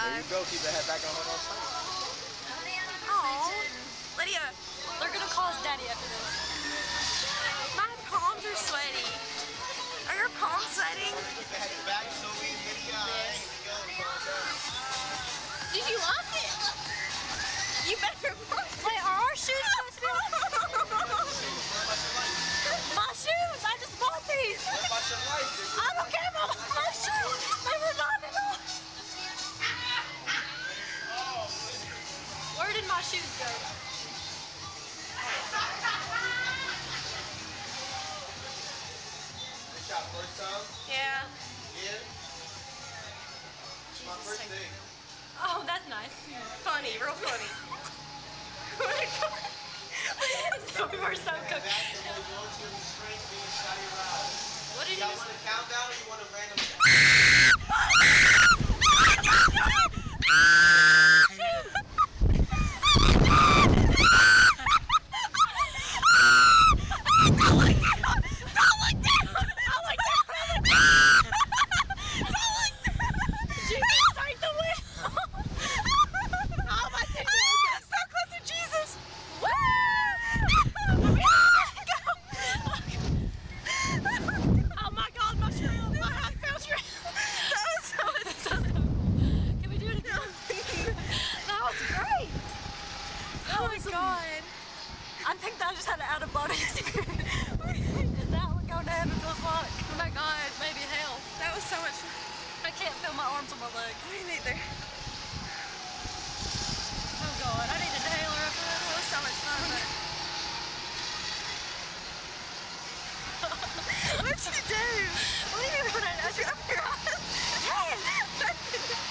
There you go. Keep the head back and hold on tight. Oh, Lydia, they're gonna call us daddy after this. My palms are sweaty. Are your palms sweating? Keep the head back, Zoe, Lydia. There you go. Did you lock it? You better lock it. Wait, are our shoes supposed to be on? My shoes! I just bought these! What about your life? I don't care about my shoes! They were not enough! Where did my shoes go? Good job. First time? Yeah. Yeah. It's my first day. Oh, that's nice. Funny, real funny. So we were so cooked. What did you want a countdown or you want a random I think that I just had an out-of-body experience. Is that what going to heaven feels like? Oh my god, maybe hell. That was so much fun. I can't feel my arms or my legs. Me neither.